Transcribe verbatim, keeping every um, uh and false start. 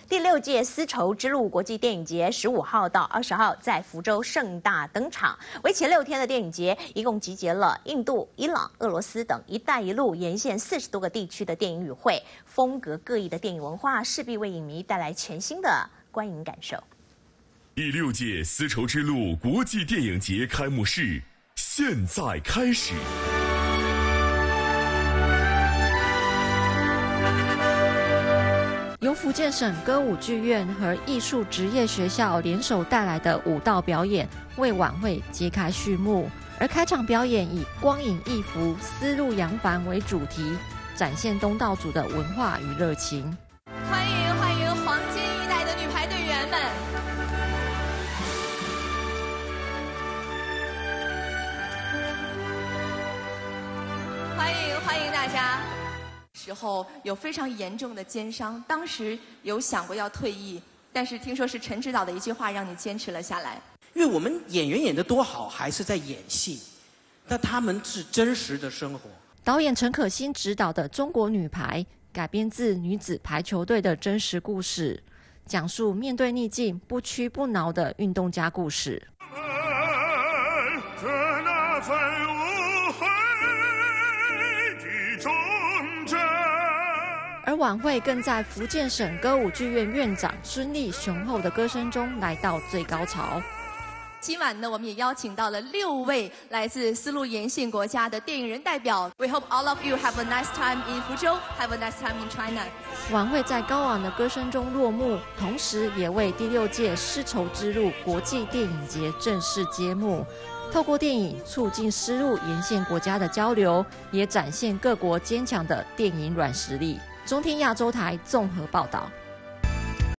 第六届丝绸之路国际电影节十五号到二十号在福州盛大登场。为期六天的电影节，一共集结了印度、伊朗、俄罗斯等“一带一路”沿线四十多个地区的电影与会，风格各异的电影文化势必为影迷带来全新的观影感受。 第六届丝绸之路国际电影节开幕式现在开始。 由福建省歌舞剧院和艺术职业学校联手带来的舞蹈表演，为晚会揭开序幕。而开场表演以“光影一幅，丝路扬帆”为主题，展现东道主的文化与热情。 欢迎欢迎黄金一代的女排队员们！欢迎欢迎大家！时候有非常严重的肩伤，当时有想过要退役，但是听说是陈指导的一句话让你坚持了下来。 因为我们演员演得多好，还是在演戏，但他们是真实的生活。 导演陈可辛执导的《中国女排》改编自女子排球队的真实故事，讲述面对逆境不屈不挠的运动家故事。而晚会更在福建省歌舞剧院院长孙俪雄厚的歌声中来到最高潮。 今晚呢，我们也邀请到了六位来自丝路沿线国家的电影人代表。We hope all of you have a nice time in 福州 ，have a nice time in China。 晚会在高昂的歌声中落幕，同时也为第六届丝绸之路国际电影节正式揭幕。透过电影促进丝路沿线国家的交流，也展现各国坚强的电影软实力。中天亚洲台综合报道。